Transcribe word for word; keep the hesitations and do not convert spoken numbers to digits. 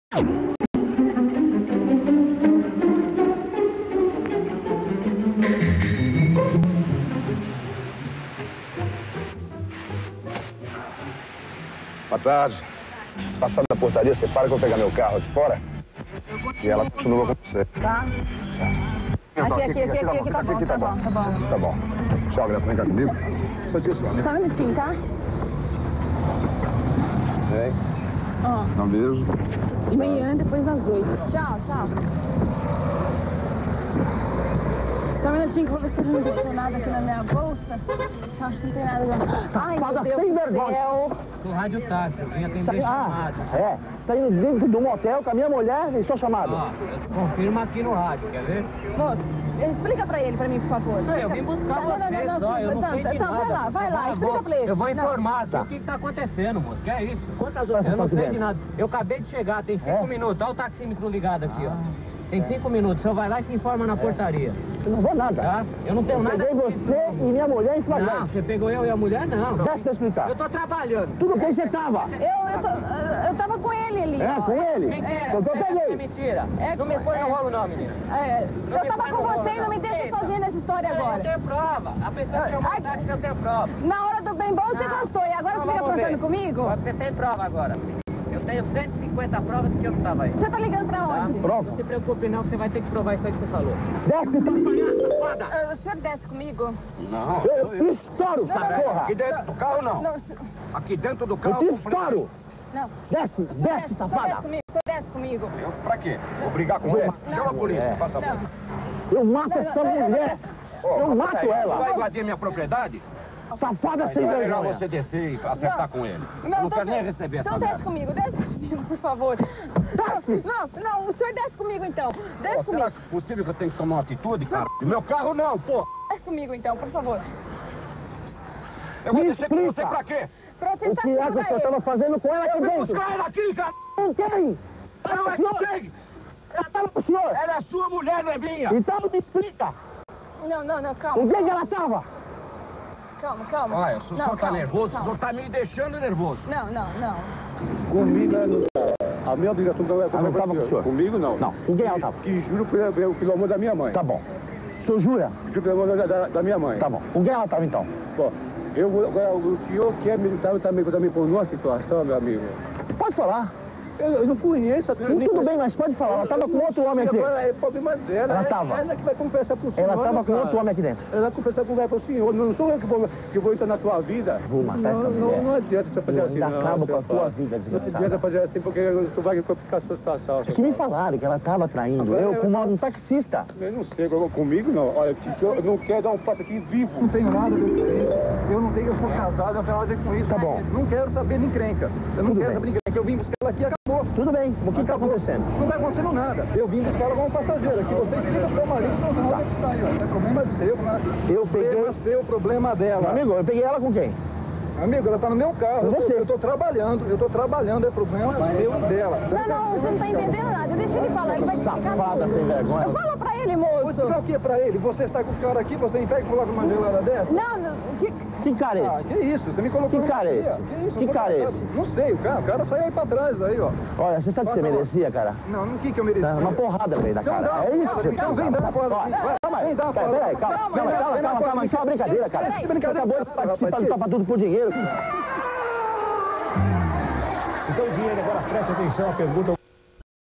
Boa tarde. Passando na portaria, você para que eu vou pegar meu carro aqui fora? E ela continua com você. Tá. Aqui, aqui, aqui, aqui, aqui, tá bom, tá bom, tá bom. Tá bom. Tchau, Graça, vem cá comigo. Só disso, né? Só um minutinho, tá? Vem. Ó. Dá um beijo. De manhã, depois das oito. Tchau, tchau. Só um minutinho que eu vou ver se ele não deixou nada aqui na minha bolsa. Ah, não tem nada lá. Ai, meu Deus sem do vergonha. céu. Sou rádio táxi, eu vim atender Ah, chamada. é? Saindo dentro do motel com a minha mulher e sou chamado. Ó, confirma aqui no rádio, quer ver? Moço, explica pra ele, pra mim, por favor. Não, eu vim buscar Não, não, não, vocês, não, ó, eu não tá, sei de tá, nada. vai lá, vai lá, Cala a explica boca. pra ele. Eu vou Não. informar tá. O que que tá acontecendo, moço, que é isso? Quantas horas Eu você não está sei de vivendo? nada. Eu acabei de chegar, tem cinco É? minutos. Olha o taxímetro ligado aqui, Ah, ó. Tem cinco minutos, o senhor vai lá e se informa na portaria. Eu não vou nada. Tá? Eu não tenho Eu nada... peguei você e minha mulher em Não, flagrante. você pegou eu e a mulher, não. Deixa eu explicar. Eu tô trabalhando. Tudo bem, você tava. Eu, eu, tô, eu tava com ele ali. É, ó. com ele? Mentira. Porque eu É peguei. mentira. É, não me põe é. no rolo não, menina. É, Não eu me tava põe com no rolo, você e não me deixa Eita. sozinha nessa história Eu agora. tenho prova. A pessoa que chamou Ai. o táxi, eu tenho prova. Na hora do bem bom você Não. gostou, e agora Não, você fica vamos aprontando ver. comigo? Só que você tem prova agora. Eu tenho cento e cinquenta provas do que eu não tava aí. Você tá ligando pra onde? Prova. Não se preocupe não, que você vai ter que provar isso aí que você falou. Desce, tá? Ah, o senhor desce comigo? Não. Eu estouro, cachorra. Aqui dentro do carro, não. Não, se- Aqui dentro do Eu carro... te estouro. não. Desce, O senhor desce, o senhor desce safada. comigo, o senhor desce comigo. Eu, pra quê? Vou brigar com ele? Não. Chama a polícia, É. faça Não. favor. Eu mato Não, essa não, não, mulher. Ô, Eu mas mato peraí, Você vai ela. invadir minha propriedade? Safada sem É melhor vergonha. você descer e acertar Não. com ele. Não, eu não então quero nem você- receber essa Então desce merda. comigo, desce comigo, por favor. Desce. Não, não, o senhor desce comigo então. Desce Pô, será comigo. que é possível que eu tenha que tomar uma atitude, cara? Meu carro não, pô. Desce comigo então, por favor. Eu vou Me descer com você explica. pra quê? Pra O tentar que é que o segurar senhor ele. estava fazendo com ela aqui Eu vim dentro? buscar ela aqui, cara. Não tem. Não, é que chegue. Ela estava com o senhor. Ela é sua mulher, não é minha. Então me explica. Não, não, não, calma. Onde é que ela estava? Calma, calma. Olha, o senhor Não, tá calma, nervoso, o calma. senhor tá me deixando nervoso. Não, não, não. Comigo ela não tá. A minha obrigação não é Ah, não tava com o senhor? Comigo não. Não. Com quem ela estava? Que juro pelo, pelo, pelo amor da minha mãe. Tá bom. O senhor jura? Juro pelo amor da, da, da minha mãe. Tá bom. Com quem ela estava então? Bom, eu vou, agora o senhor quer me tá, tá, me- tá me pondo numa situação, meu amigo. Pode falar. Eu, eu não conheço a Tudo, tudo bem, mas pode falar. Ela estava com outro homem aqui. Agora é problema dela. Ela é- tava. Ela que vai confessar pro senhor. Ela estava com cara. outro homem aqui dentro. Ela vai confessar com o senhor. Não sou eu que vou, que vou entrar na sua vida. Vou matar essa não, mulher. Não, não adianta você fazer Eu assim, ainda não. acabo seu com a tua pai. vida, Não desgraçada. adianta fazer assim, porque você vai complicar a sua situação. É seu que me pai. falaram que ela estava traindo. Agora Eu eu- com um taxista. Eu não sei, agora comigo não. Olha, se eu não quero dar um passo aqui vivo. Não tenho nada a ver com isso. Eu não tenho, eu sou casado, eu não tenho nada a ver com isso. Tá bom. Não quero saber de encrenca. Eu não Tudo quero bem. saber de encrenca. Eu vim buscar ela aqui e acabou. Tudo bem. O que está Acabou. acontecendo? Não está acontecendo nada. Eu vim buscar ela como passageiro aqui. Você explica pro seu marido, não, não, onde é que tá aí, ó. É problema seu, né? Eu peguei... Problema seu, problema dela. Amigo, eu peguei ela com quem? Amigo, ela tá no meu carro. Com Eu tô, você. eu tô trabalhando, eu tô trabalhando, é problema seu e dela. Não, não, você não tá entendendo nada. Deixa ele falar, ele vai te explicar Safada tudo. sem vergonha. Eu falo pra ele, Vou moço. explicar o que pra ele? Você sai com o cara aqui, você impede e coloca uma gelada dessa? Não, não, que... Que cara é Ah, esse? que isso? Você me colocou Que numa cara é fria. esse? Que isso? Que Eu tô cara é casado. esse? Não sei, o cara, o cara sai aí pra trás aí, ó. Olha, você sabe o que você Passa lá. merecia, cara? Não, não, o que que eu mereci? Tá, uma porrada no meio da Então cara. dá, É isso que você então vem dar uma porrada Ó, aqui. Vai, calma aí. vem dar uma Pera- porrada. Peraí, calma. Calma, Calma, vem dar- calma, vem dar calma, uma calma. Isso é uma porrada. brincadeira, cara. Peraí, Você brincadeira. acabou de participar, Rapaz, topa tudo por dinheiro. Então, dinheiro, agora preste atenção à pergunta.